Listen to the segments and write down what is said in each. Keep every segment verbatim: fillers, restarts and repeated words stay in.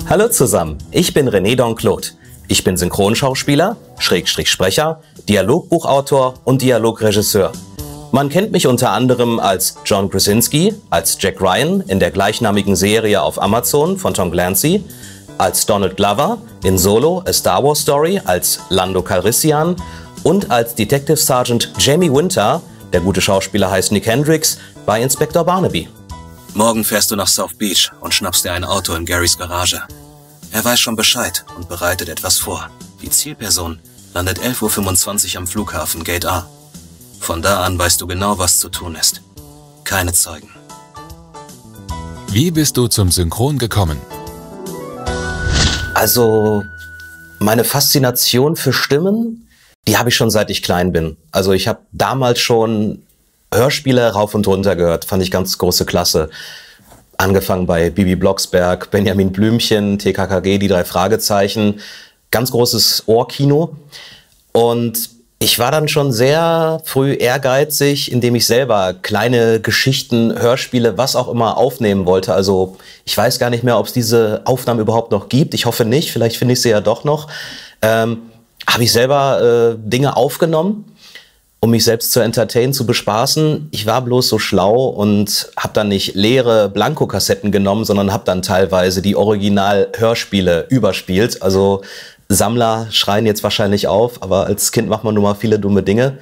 Hallo zusammen, ich bin René Donclot. Ich bin Synchronschauspieler, Schrägstrich Sprecher, Dialogbuchautor und Dialogregisseur. Man kennt mich unter anderem als John Krasinski, als Jack Ryan in der gleichnamigen Serie auf Amazon von Tom Clancy, als Donald Glover in Solo, A Star Wars Story, als Lando Calrissian und als Detective Sergeant Jamie Winter, der gute Schauspieler heißt Nick Hendricks, bei Inspektor Barnaby. Morgen fährst du nach South Beach und schnappst dir ein Auto in Garys Garage. Er weiß schon Bescheid und bereitet etwas vor. Die Zielperson landet elf Uhr fünfundzwanzig am Flughafen Gate A. Von da an weißt du genau, was zu tun ist. Keine Zeugen. Wie bist du zum Synchron gekommen? Also, meine Faszination für Stimmen, die habe ich schon seit ich klein bin. Also ich habe damals schon Hörspiele rauf und runter gehört, fand ich ganz große Klasse. Angefangen bei Bibi Blocksberg, Benjamin Blümchen, T K K G, die drei Fragezeichen. Ganz großes Ohrkino. Und ich war dann schon sehr früh ehrgeizig, indem ich selber kleine Geschichten, Hörspiele, was auch immer aufnehmen wollte. Also ich weiß gar nicht mehr, ob es diese Aufnahmen überhaupt noch gibt. Ich hoffe nicht, vielleicht finde ich sie ja doch noch. Ähm, habe ich selber äh, Dinge aufgenommen, um mich selbst zu entertainen, zu bespaßen. Ich war bloß so schlau und habe dann nicht leere Blankokassetten genommen, sondern habe dann teilweise die Original-Hörspiele überspielt. Also Sammler schreien jetzt wahrscheinlich auf, aber als Kind macht man nun mal viele dumme Dinge.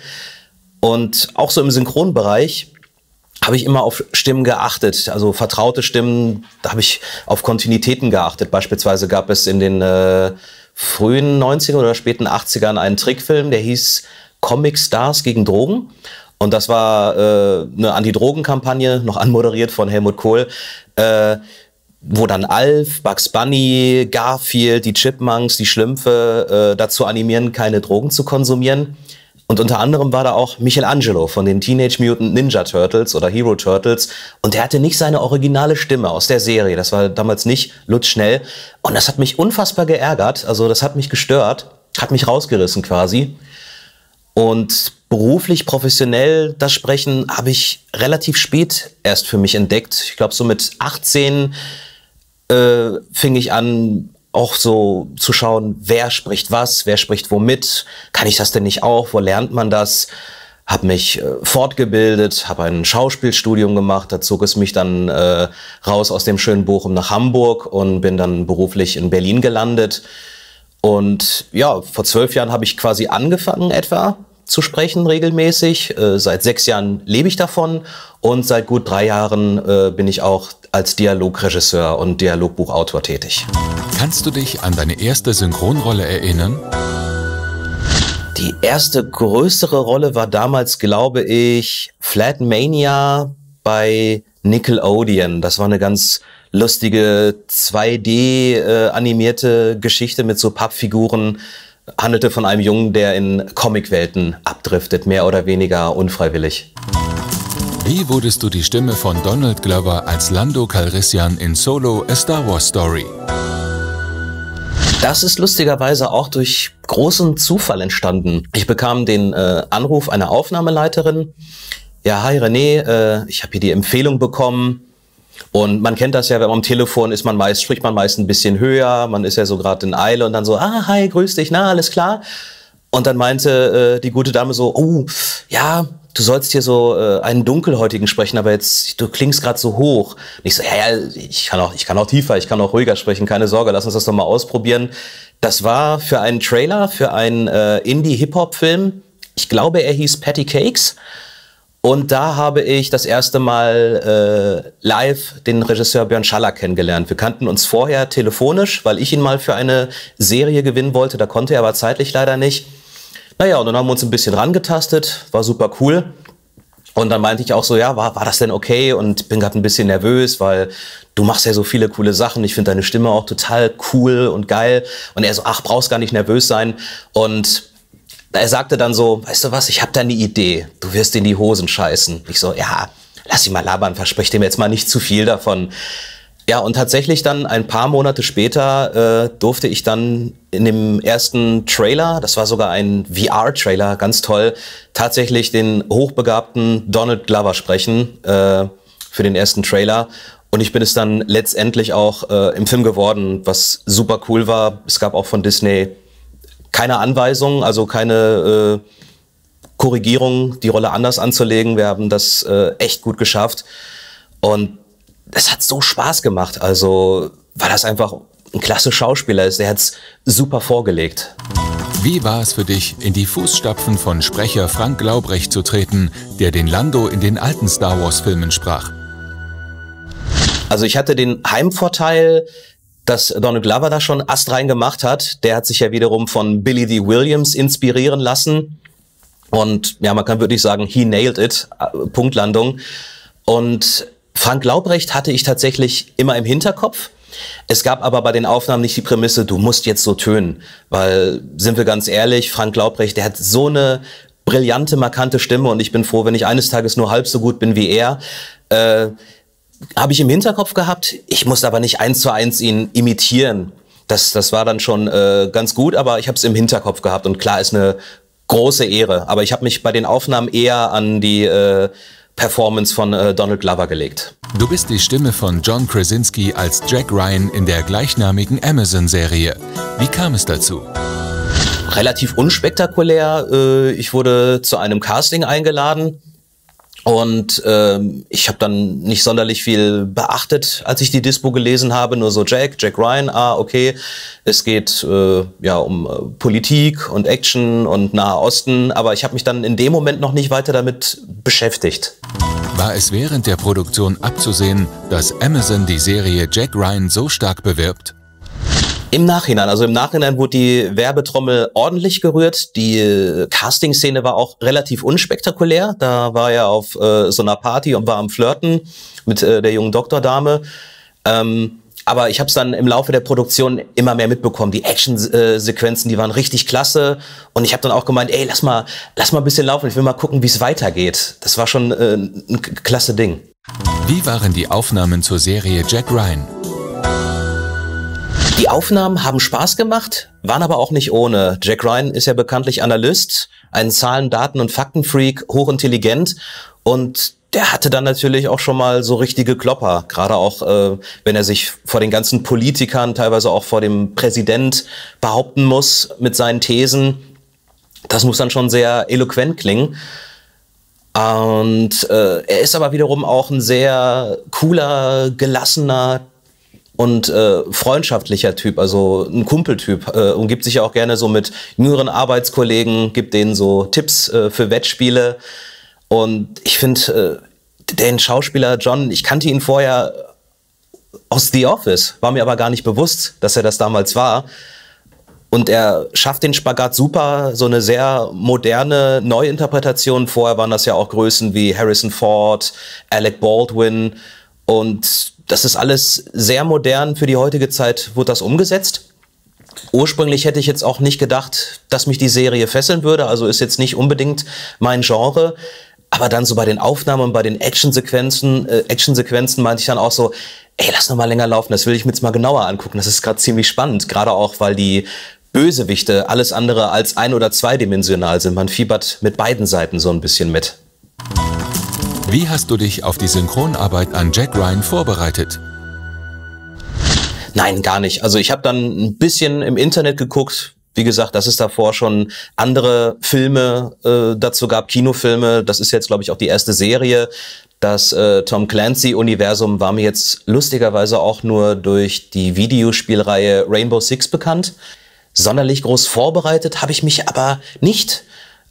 Und auch so im Synchronbereich habe ich immer auf Stimmen geachtet, also vertraute Stimmen, da habe ich auf Kontinuitäten geachtet. Beispielsweise gab es in den äh, frühen neunzigern oder späten achtzigern einen Trickfilm, der hieß Comic Stars gegen Drogen. Und das war äh, eine Anti-Drogen-Kampagne, noch anmoderiert von Helmut Kohl, äh, wo dann Alf, Bugs Bunny, Garfield, die Chipmunks, die Schlümpfe äh, dazu animieren, keine Drogen zu konsumieren. Und unter anderem war da auch Michelangelo von den Teenage Mutant Ninja Turtles oder Hero Turtles. Und der hatte nicht seine originale Stimme aus der Serie. Das war damals nicht Lutz Schnell. Und das hat mich unfassbar geärgert. Also das hat mich gestört, hat mich rausgerissen quasi. Und beruflich, professionell das Sprechen habe ich relativ spät erst für mich entdeckt. Ich glaube, so mit achtzehn äh, fing ich an, auch so zu schauen, wer spricht was, wer spricht womit, kann ich das denn nicht auch, wo lernt man das? Habe mich äh, fortgebildet, habe ein Schauspielstudium gemacht, da zog es mich dann äh, raus aus dem schönen Bochum nach Hamburg und bin dann beruflich in Berlin gelandet. Und ja, vor zwölf Jahren habe ich quasi angefangen etwa zu sprechen regelmäßig. Äh, seit sechs Jahren lebe ich davon und seit gut drei Jahren äh, bin ich auch als Dialogregisseur und Dialogbuchautor tätig. Kannst du dich an deine erste Synchronrolle erinnern? Die erste größere Rolle war damals, glaube ich, Flat Mania bei Nickelodeon. Das war eine ganz lustige zwei D äh, animierte Geschichte mit so Pappfiguren. Handelte von einem Jungen, der in Comicwelten abdriftet, mehr oder weniger unfreiwillig. Wie wurdest du die Stimme von Donald Glover als Lando Calrissian in Solo, A Star Wars Story? Das ist lustigerweise auch durch großen Zufall entstanden. Ich bekam den äh, Anruf einer Aufnahmeleiterin. Ja, hi René, äh, ich habe hier die Empfehlung bekommen. Und man kennt das ja, wenn man am Telefon ist, man meist, spricht man meist ein bisschen höher, man ist ja so gerade in Eile und dann so, ah, hi, grüß dich, na, alles klar? Und dann meinte äh, die gute Dame so, oh, ja, du sollst hier so äh, einen Dunkelhäutigen sprechen, aber jetzt, du klingst gerade so hoch. Und ich so, ja, ja, ich kann auch, ich kann auch tiefer, ich kann auch ruhiger sprechen, keine Sorge, lass uns das doch mal ausprobieren. Das war für einen Trailer, für einen äh, Indie-Hip-Hop-Film, ich glaube, er hieß Patty Cakes. Und da habe ich das erste Mal äh, live den Regisseur Björn Schaller kennengelernt. Wir kannten uns vorher telefonisch, weil ich ihn mal für eine Serie gewinnen wollte. Da konnte er aber zeitlich leider nicht. Naja, und dann haben wir uns ein bisschen rangetastet. War super cool. Und dann meinte ich auch so, ja, war, war das denn okay? Und bin gerade ein bisschen nervös, weil du machst ja so viele coole Sachen. Ich finde deine Stimme auch total cool und geil. Und er so, ach, brauchst gar nicht nervös sein. Und er sagte dann so, weißt du was, ich habe da eine Idee, du wirst in die Hosen scheißen. Ich so, ja, lass ihn mal labern, versprich dem jetzt mal nicht zu viel davon. Ja, und tatsächlich dann ein paar Monate später äh, durfte ich dann in dem ersten Trailer, das war sogar ein V R-Trailer, ganz toll, tatsächlich den hochbegabten Donald Glover sprechen äh, für den ersten Trailer. Und ich bin es dann letztendlich auch äh, im Film geworden, was super cool war. Es gab auch von Disney keine Anweisungen, also keine äh, Korrigierung, die Rolle anders anzulegen. Wir haben das äh, echt gut geschafft. Und es hat so Spaß gemacht, also weil das einfach ein klasse Schauspieler ist. Der hat es super vorgelegt. Wie war es für dich, in die Fußstapfen von Sprecher Frank Laubrecht zu treten, der den Lando in den alten Star Wars-Filmen sprach? Also ich hatte den Heimvorteil, dass Donald Glover da schon astrein gemacht hat. Der hat sich ja wiederum von Billy Dee Williams inspirieren lassen. Und ja, man kann wirklich sagen, he nailed it, Punktlandung. Und Frank Laubrecht hatte ich tatsächlich immer im Hinterkopf. Es gab aber bei den Aufnahmen nicht die Prämisse, du musst jetzt so tönen. Weil, sind wir ganz ehrlich, Frank Laubrecht, der hat so eine brillante, markante Stimme und ich bin froh, wenn ich eines Tages nur halb so gut bin wie er. Äh, habe ich im Hinterkopf gehabt, ich musste aber nicht eins zu eins ihn imitieren. Das, das war dann schon äh, ganz gut, aber ich habe es im Hinterkopf gehabt und klar, ist eine große Ehre. Aber ich habe mich bei den Aufnahmen eher an die äh, Performance von äh, Donald Glover gelegt. Du bist die Stimme von John Krasinski als Jack Ryan in der gleichnamigen Amazon-Serie. Wie kam es dazu? Relativ unspektakulär. Äh, ich wurde zu einem Casting eingeladen und äh, ich habe dann nicht sonderlich viel beachtet, als ich die Dispo gelesen habe. Nur so Jack, Jack Ryan, ah okay, es geht äh, ja um äh, Politik und Action und Nahe Osten, aber ich habe mich dann in dem Moment noch nicht weiter damit beschäftigt. War es während der Produktion abzusehen, dass Amazon die Serie Jack Ryan so stark bewirbt? Im Nachhinein, also im Nachhinein wurde die Werbetrommel ordentlich gerührt. Die äh, Casting-Szene war auch relativ unspektakulär. Da war er auf äh, so einer Party und war am Flirten mit äh, der jungen Doktordame. Ähm, aber ich habe es dann im Laufe der Produktion immer mehr mitbekommen. Die Action-Sequenzen, die waren richtig klasse. Und ich habe dann auch gemeint, ey, lass mal, lass mal ein bisschen laufen. Ich will mal gucken, wie es weitergeht. Das war schon äh, ein klasse Ding. Wie waren die Aufnahmen zur Serie Jack Ryan? Die Aufnahmen haben Spaß gemacht, waren aber auch nicht ohne. Jack Ryan ist ja bekanntlich Analyst, ein Zahlen-, Daten- und Faktenfreak, hochintelligent und der hatte dann natürlich auch schon mal so richtige Klopper, gerade auch, äh, wenn er sich vor den ganzen Politikern, teilweise auch vor dem Präsident behaupten muss mit seinen Thesen. Das muss dann schon sehr eloquent klingen. Und äh, er ist aber wiederum auch ein sehr cooler, gelassener und äh, freundschaftlicher Typ, also ein Kumpeltyp, äh, umgibt sich ja auch gerne so mit jüngeren Arbeitskollegen, gibt denen so Tipps äh, für Wettspiele und ich finde äh, den Schauspieler John, ich kannte ihn vorher aus The Office, war mir aber gar nicht bewusst, dass er das damals war und er schafft den Spagat super, so eine sehr moderne Neuinterpretation, vorher waren das ja auch Größen wie Harrison Ford, Alec Baldwin und das ist alles sehr modern. Für die heutige Zeit wurde das umgesetzt. Ursprünglich hätte ich jetzt auch nicht gedacht, dass mich die Serie fesseln würde. Also ist jetzt nicht unbedingt mein Genre. Aber dann so bei den Aufnahmen und bei den Actionsequenzen, äh, Actionsequenzen meinte ich dann auch so, ey, lass noch mal länger laufen. Das will ich mir jetzt mal genauer angucken. Das ist gerade ziemlich spannend. Gerade auch, weil die Bösewichte alles andere als ein- oder zweidimensional sind. Man fiebert mit beiden Seiten so ein bisschen mit. Wie hast du dich auf die Synchronarbeit an Jack Ryan vorbereitet? Nein, gar nicht. Also ich habe dann ein bisschen im Internet geguckt. Wie gesagt, dass es davor schon andere Filme äh, dazu gab, Kinofilme. Das ist jetzt, glaube ich, auch die erste Serie. Das äh, Tom Clancy-Universum war mir jetzt lustigerweise auch nur durch die Videospielreihe Rainbow Six bekannt. Sonderlich groß vorbereitet habe ich mich aber nicht.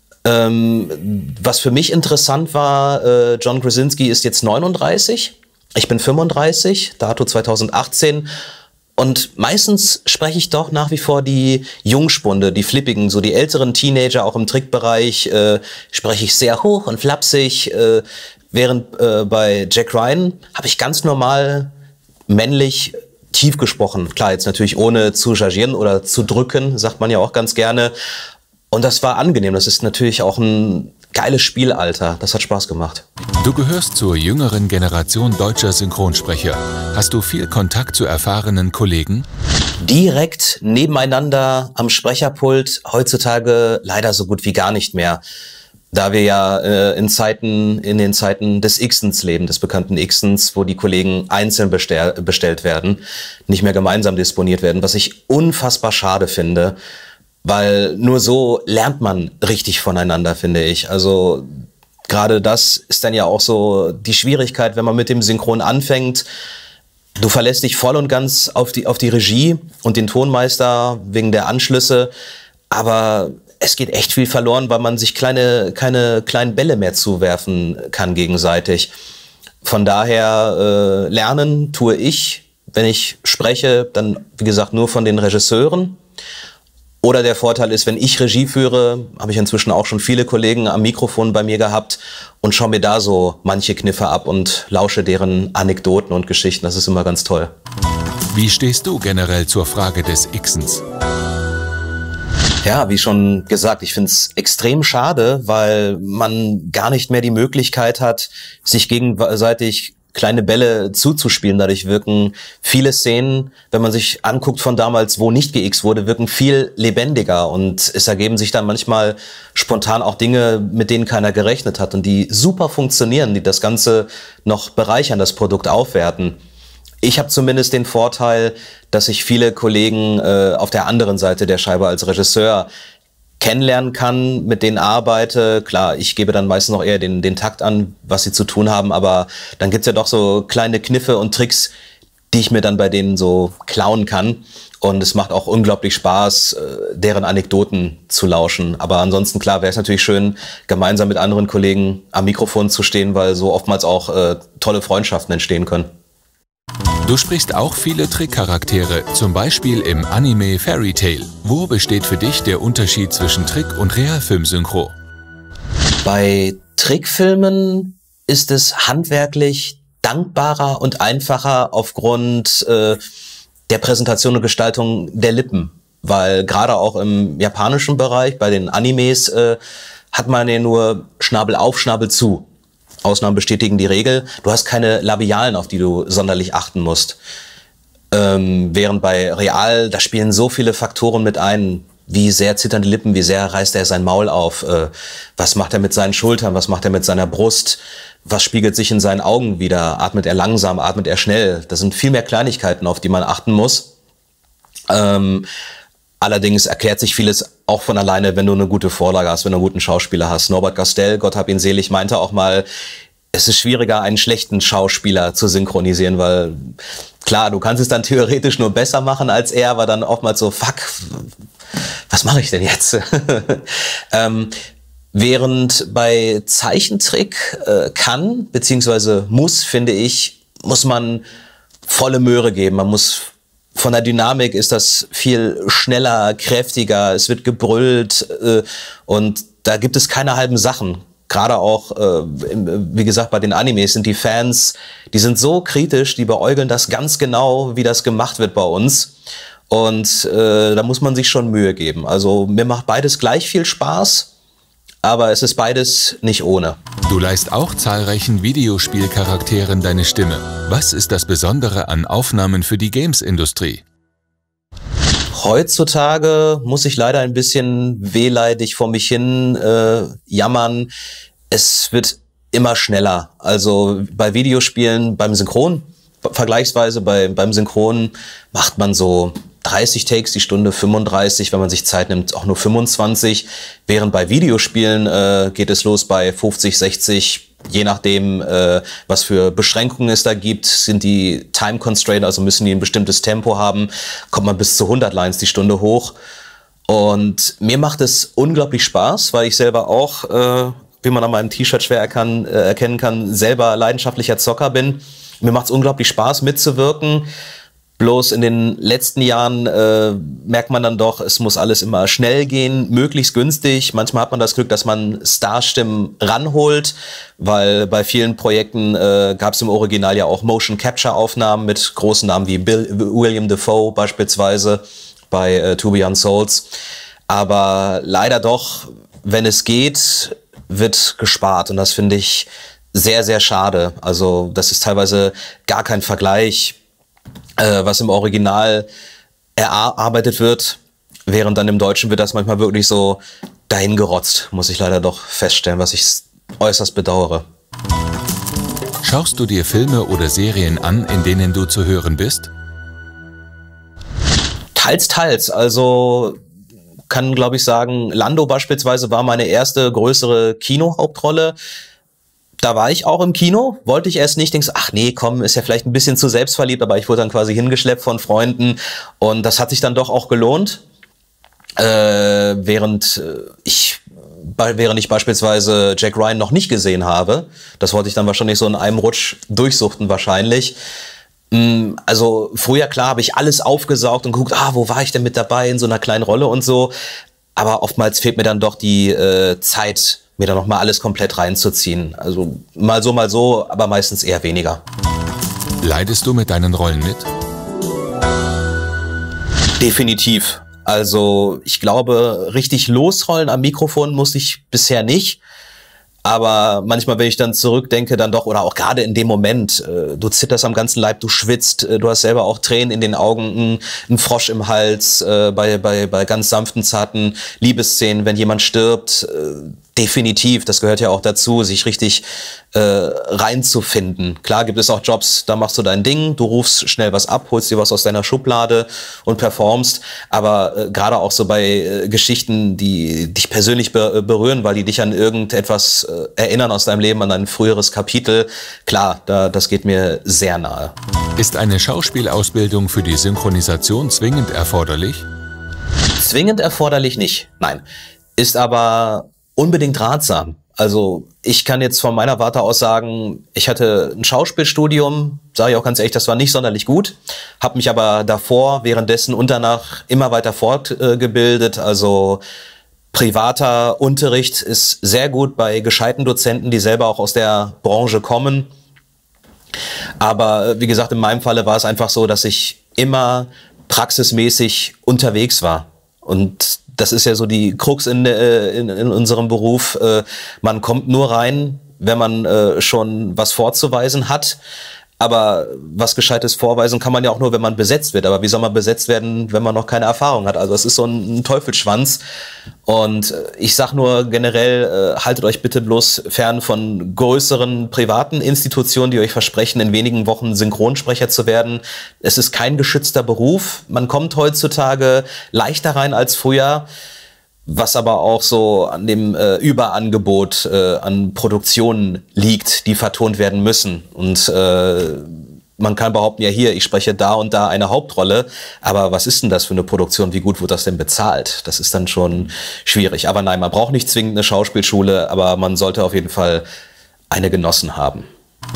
Ähm, was für mich interessant war, äh, John Krasinski ist jetzt neununddreißig, ich bin fünfunddreißig, Dato zweitausendachtzehn und meistens spreche ich doch nach wie vor die Jungspunde, die Flippigen, so die älteren Teenager, auch im Trickbereich äh, spreche ich sehr hoch und flapsig, äh, während äh, bei Jack Ryan habe ich ganz normal männlich tief gesprochen, klar jetzt natürlich ohne zu chargieren oder zu drücken, sagt man ja auch ganz gerne. Und das war angenehm. Das ist natürlich auch ein geiles Spielalter. Das hat Spaß gemacht. Du gehörst zur jüngeren Generation deutscher Synchronsprecher. Hast du viel Kontakt zu erfahrenen Kollegen? Direkt nebeneinander am Sprecherpult heutzutage leider so gut wie gar nicht mehr. Da wir ja äh, in Zeiten, in den Zeiten des Xens leben, des bekannten Xens, wo die Kollegen einzeln bestell, bestellt werden, nicht mehr gemeinsam disponiert werden, was ich unfassbar schade finde, weil nur so lernt man richtig voneinander, finde ich. Also gerade das ist dann ja auch so die Schwierigkeit, wenn man mit dem Synchron anfängt. Du verlässt dich voll und ganz auf die, auf die Regie und den Tonmeister wegen der Anschlüsse, aber es geht echt viel verloren, weil man sich kleine, keine kleinen Bälle mehr zuwerfen kann gegenseitig. Von daher äh, lernen tue ich, wenn ich spreche, dann wie gesagt nur von den Regisseuren. Oder der Vorteil ist, wenn ich Regie führe, habe ich inzwischen auch schon viele Kollegen am Mikrofon bei mir gehabt und schaue mir da so manche Kniffe ab und lausche deren Anekdoten und Geschichten. Das ist immer ganz toll. Wie stehst du generell zur Frage des Xens? Ja, wie schon gesagt, ich finde es extrem schade, weil man gar nicht mehr die Möglichkeit hat, sich gegenseitig kleine Bälle zuzuspielen. Dadurch wirken viele Szenen, wenn man sich anguckt von damals, wo nicht geixt wurde, wirken viel lebendiger und es ergeben sich dann manchmal spontan auch Dinge, mit denen keiner gerechnet hat und die super funktionieren, die das Ganze noch bereichern, das Produkt aufwerten. Ich habe zumindest den Vorteil, dass ich viele Kollegen äh, auf der anderen Seite der Scheibe als Regisseur kennenlernen kann, mit denen arbeite. Klar, ich gebe dann meistens noch eher den, den Takt an, was sie zu tun haben, aber dann gibt's ja doch so kleine Kniffe und Tricks, die ich mir dann bei denen so klauen kann. Und es macht auch unglaublich Spaß, deren Anekdoten zu lauschen. Aber ansonsten, klar, wäre es natürlich schön, gemeinsam mit anderen Kollegen am Mikrofon zu stehen, weil so oftmals auch äh, tolle Freundschaften entstehen können. Du sprichst auch viele Trickcharaktere, zum Beispiel im Anime Fairy Tail. Wo besteht für dich der Unterschied zwischen Trick- und Realfilmsynchro? Bei Trickfilmen ist es handwerklich dankbarer und einfacher aufgrund äh, der Präsentation und Gestaltung der Lippen. Weil gerade auch im japanischen Bereich, bei den Animes, äh, hat man ja nur Schnabel auf, Schnabel zu. Ausnahmen bestätigen die Regel. Du hast keine Labialen, auf die du sonderlich achten musst. Ähm, während bei Real, da spielen so viele Faktoren mit ein. Wie sehr zittern die Lippen, wie sehr reißt er sein Maul auf, äh, was macht er mit seinen Schultern, was macht er mit seiner Brust, was spiegelt sich in seinen Augen wieder, atmet er langsam, atmet er schnell. Das sind viel mehr Kleinigkeiten, auf die man achten muss. Ähm, allerdings erklärt sich vieles auch von alleine, wenn du eine gute Vorlage hast, wenn du einen guten Schauspieler hast. Norbert Gastel, Gott hab ihn selig, meinte auch mal, es ist schwieriger, einen schlechten Schauspieler zu synchronisieren, weil klar, du kannst es dann theoretisch nur besser machen als er, aber dann oftmals so, fuck, was mache ich denn jetzt? ähm, während bei Zeichentrick äh, kann, beziehungsweise muss, finde ich, muss man volle Möhre geben. Man muss von der Dynamik ist das viel schneller, kräftiger, es wird gebrüllt äh, und da gibt es keine halben Sachen. Gerade auch, äh, wie gesagt, bei den Animes sind die Fans, die sind so kritisch, die beäugeln das ganz genau, wie das gemacht wird bei uns. Und äh, da muss man sich schon Mühe geben. Also mir macht beides gleich viel Spaß, aber es ist beides nicht ohne. Du leihst auch zahlreichen Videospielcharakteren deine Stimme. Was ist das Besondere an Aufnahmen für die Games-Industrie? Heutzutage muss ich leider ein bisschen wehleidig vor mich hin äh, jammern. Es wird immer schneller. Also bei Videospielen, beim Synchron, vergleichsweise bei, beim Synchron macht man so dreißig Takes die Stunde, fünfunddreißig, wenn man sich Zeit nimmt, auch nur fünfundzwanzig. Während bei Videospielen äh, geht es los bei fünfzig, sechzig, je nachdem, äh, was für Beschränkungen es da gibt, sind die Time Constraint, also müssen die ein bestimmtes Tempo haben, kommt man bis zu hundert Lines die Stunde hoch. Und mir macht es unglaublich Spaß, weil ich selber auch, äh, wie man an meinem T-Shirt schwer erkan, äh, erkennen kann, selber leidenschaftlicher Zocker bin. Mir macht es unglaublich Spaß mitzuwirken. Bloß in den letzten Jahren äh, merkt man dann doch, es muss alles immer schnell gehen, möglichst günstig. Manchmal hat man das Glück, dass man Starstimmen ranholt, weil bei vielen Projekten äh, gab es im Original ja auch Motion-Capture-Aufnahmen mit großen Namen wie Bill, William Dafoe beispielsweise bei äh, To Beyond Souls. Aber leider doch, wenn es geht, wird gespart und das finde ich sehr, sehr schade. Also das ist teilweise gar kein Vergleich, Äh, was im Original erarbeitet wird, während dann im Deutschen wird das manchmal wirklich so dahin gerotzt, muss ich leider doch feststellen, was ich äußerst bedauere. Schaust du dir Filme oder Serien an, in denen du zu hören bist? Teils, teils. Also kann, glaube ich, sagen, Lando beispielsweise war meine erste größere Kinohauptrolle. Da war ich auch im Kino, wollte ich erst nicht, denkst, ach nee, komm, ist ja vielleicht ein bisschen zu selbstverliebt, aber ich wurde dann quasi hingeschleppt von Freunden und das hat sich dann doch auch gelohnt. Äh, während ich während ich beispielsweise Jack Ryan noch nicht gesehen habe, das wollte ich dann wahrscheinlich so in einem Rutsch durchsuchten wahrscheinlich. Also früher, klar, habe ich alles aufgesaugt und geguckt, ah, wo war ich denn mit dabei in so einer kleinen Rolle und so, aber oftmals fehlt mir dann doch die äh, Zeit, mir da nochmal alles komplett reinzuziehen. Also mal so, mal so, aber meistens eher weniger. Leidest du mit deinen Rollen mit? Definitiv. Also ich glaube, richtig losrollen am Mikrofon muss ich bisher nicht. Aber manchmal, wenn ich dann zurückdenke, dann doch, oder auch gerade in dem Moment, äh, du zitterst am ganzen Leib, du schwitzt, äh, du hast selber auch Tränen in den Augen, ein Frosch im Hals, äh, bei, bei, bei ganz sanften, zarten Liebesszenen, wenn jemand stirbt, äh, definitiv, das gehört ja auch dazu, sich richtig äh, reinzufinden. Klar gibt es auch Jobs, da machst du dein Ding, du rufst schnell was ab, holst dir was aus deiner Schublade und performst, aber äh, gerade auch so bei äh, Geschichten, die dich persönlich be berühren, weil die dich an irgendetwas äh, erinnern aus deinem Leben, an ein früheres Kapitel, klar, da, das geht mir sehr nahe. Ist eine Schauspielausbildung für die Synchronisation zwingend erforderlich? Zwingend erforderlich nicht, nein. Ist aber unbedingt ratsam. Also ich kann jetzt von meiner Warte aus sagen, ich hatte ein Schauspielstudium, sage ich auch ganz ehrlich, das war nicht sonderlich gut, habe mich aber davor, währenddessen und danach immer weiter fortgebildet. Also privater Unterricht ist sehr gut bei gescheiten Dozenten, die selber auch aus der Branche kommen. Aber wie gesagt, in meinem Falle war es einfach so, dass ich immer praxismäßig unterwegs war. Und das ist ja so die Krux in, in, in unserem Beruf. Man kommt nur rein, wenn man schon was vorzuweisen hat. Aber was Gescheites vorweisen kann man ja auch nur, wenn man besetzt wird. Aber wie soll man besetzt werden, wenn man noch keine Erfahrung hat? Also es ist so ein, ein Teufelsschwanz. Und ich sag nur generell, äh, haltet euch bitte bloß fern von größeren privaten Institutionen, die euch versprechen, in wenigen Wochen Synchronsprecher zu werden. Es ist kein geschützter Beruf. Man kommt heutzutage leichter rein als früher. Was aber auch so an dem äh, Überangebot äh, an Produktionen liegt, die vertont werden müssen. Und äh, man kann behaupten, ja hier, ich spreche da und da eine Hauptrolle, aber was ist denn das für eine Produktion? Wie gut wird das denn bezahlt? Das ist dann schon schwierig. Aber nein, man braucht nicht zwingend eine Schauspielschule, aber man sollte auf jeden Fall eine genossen haben.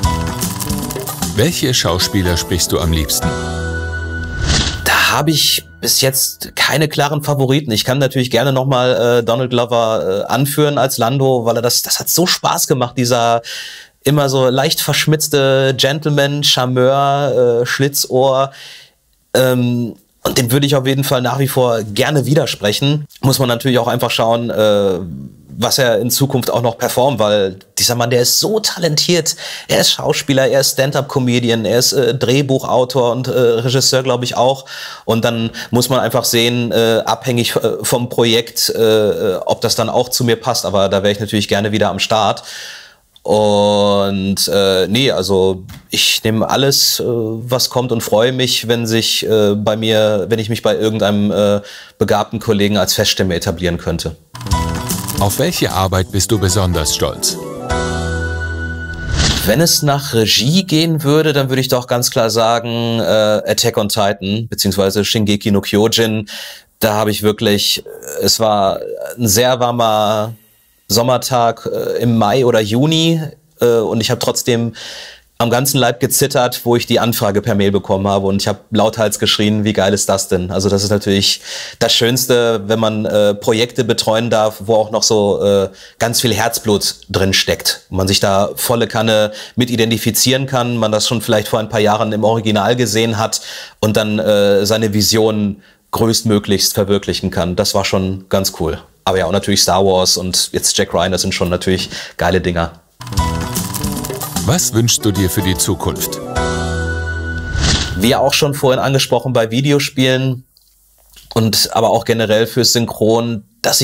Welche Schauspieler sprichst du am liebsten? Da habe ich bis jetzt keine klaren Favoriten. Ich kann natürlich gerne nochmal äh, Donald Glover äh, anführen als Lando, weil er das, das hat so Spaß gemacht, dieser immer so leicht verschmitzte Gentleman, Charmeur, äh, Schlitzohr. Ähm, und dem würde ich auf jeden Fall nach wie vor gerne widersprechen. Muss man natürlich auch einfach schauen, äh, was er in Zukunft auch noch performt, weil dieser Mann, der ist so talentiert. Er ist Schauspieler, er ist Stand-up-Comedian, er ist äh, Drehbuchautor und äh, Regisseur, glaube ich, auch. Und dann muss man einfach sehen, äh, abhängig äh, vom Projekt, äh, ob das dann auch zu mir passt. Aber da wäre ich natürlich gerne wieder am Start. Und äh, nee, also ich nehme alles, äh, was kommt und freue mich, wenn sich äh, bei mir, wenn ich mich bei irgendeinem äh, begabten Kollegen als Feststimme etablieren könnte. Auf welche Arbeit bist du besonders stolz? Wenn es nach Regie gehen würde, dann würde ich doch ganz klar sagen, äh, Attack on Titan, beziehungsweise Shingeki no Kyojin. Da habe ich wirklich, es war ein sehr warmer Sommertag äh, im Mai oder Juni äh, und ich habe trotzdem am ganzen Leib gezittert, wo ich die Anfrage per Mail bekommen habe und ich habe lauthals geschrien, wie geil ist das denn? Also das ist natürlich das Schönste, wenn man äh, Projekte betreuen darf, wo auch noch so äh, ganz viel Herzblut drin steckt. Und man sich da volle Kanne mit identifizieren kann, man das schon vielleicht vor ein paar Jahren im Original gesehen hat und dann äh, seine Vision größtmöglichst verwirklichen kann. Das war schon ganz cool. Aber ja, und natürlich Star Wars und jetzt Jack Ryan, das sind schon natürlich geile Dinger. Was wünschst du dir für die Zukunft? Wie auch schon vorhin angesprochen bei Videospielen und aber auch generell fürs Synchron, dass ich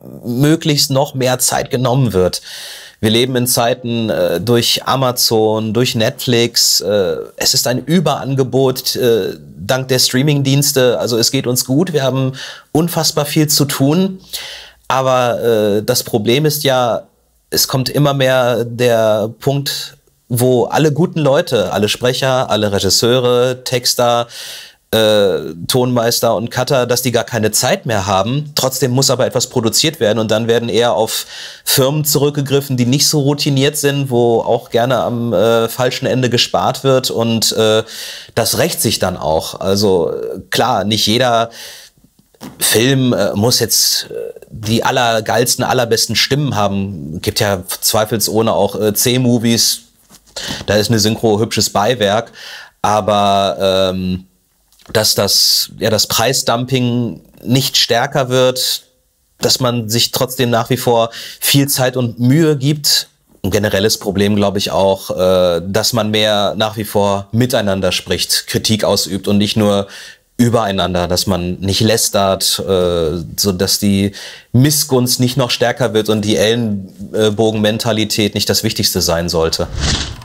möglichst noch mehr Zeit genommen wird. Wir leben in Zeiten äh, durch Amazon, durch Netflix. Äh, es ist ein Überangebot äh, dank der Streamingdienste. Also es geht uns gut. Wir haben unfassbar viel zu tun. Aber äh, das Problem ist ja, es kommt immer mehr der Punkt, wo alle guten Leute, alle Sprecher, alle Regisseure, Texter, Äh, Tonmeister und Cutter, dass die gar keine Zeit mehr haben. Trotzdem muss aber etwas produziert werden und dann werden eher auf Firmen zurückgegriffen, die nicht so routiniert sind, wo auch gerne am äh, falschen Ende gespart wird und äh, das rächt sich dann auch. Also klar, nicht jeder Film äh, muss jetzt äh, die allergeilsten, allerbesten Stimmen haben. Gibt ja zweifelsohne auch äh, C-Movies, da ist eine Synchro hübsches Beiwerk, aber ähm, dass das, ja, das Preisdumping nicht stärker wird, dass man sich trotzdem nach wie vor viel Zeit und Mühe gibt. Ein generelles Problem, glaube ich, auch, äh, dass man mehr nach wie vor miteinander spricht, Kritik ausübt und nicht nur übereinander, dass man nicht lästert, äh, so dass die Missgunst nicht noch stärker wird und die Ellenbogenmentalität nicht das Wichtigste sein sollte.